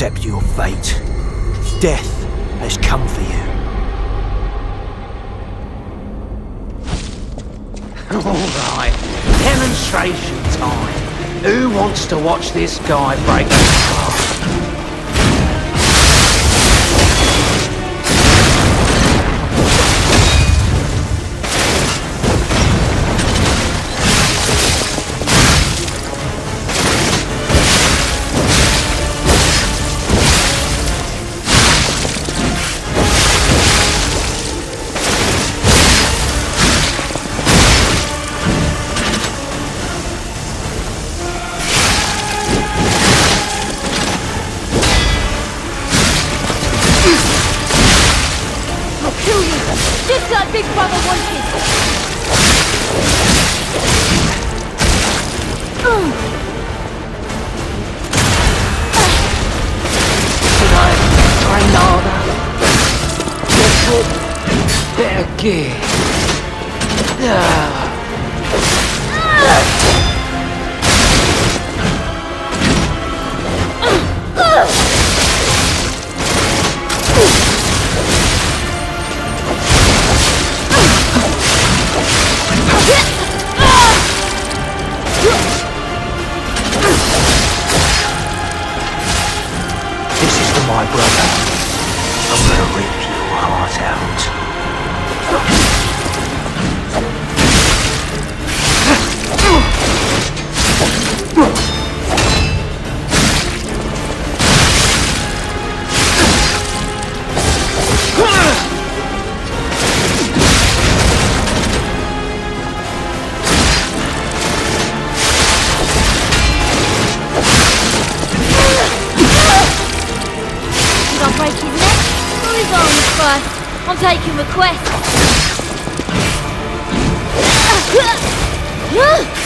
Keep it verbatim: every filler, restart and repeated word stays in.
accept your fate. Death has come for you. Alright, demonstration time. Who wants to watch this guy break apart? Just like Big Brother wanted! Tonight, train harder. Get good. Better gear. Ah. This is for my brother. I'm gonna rip your heart out. Did I break his neck? Or his arms first? I'm taking requests.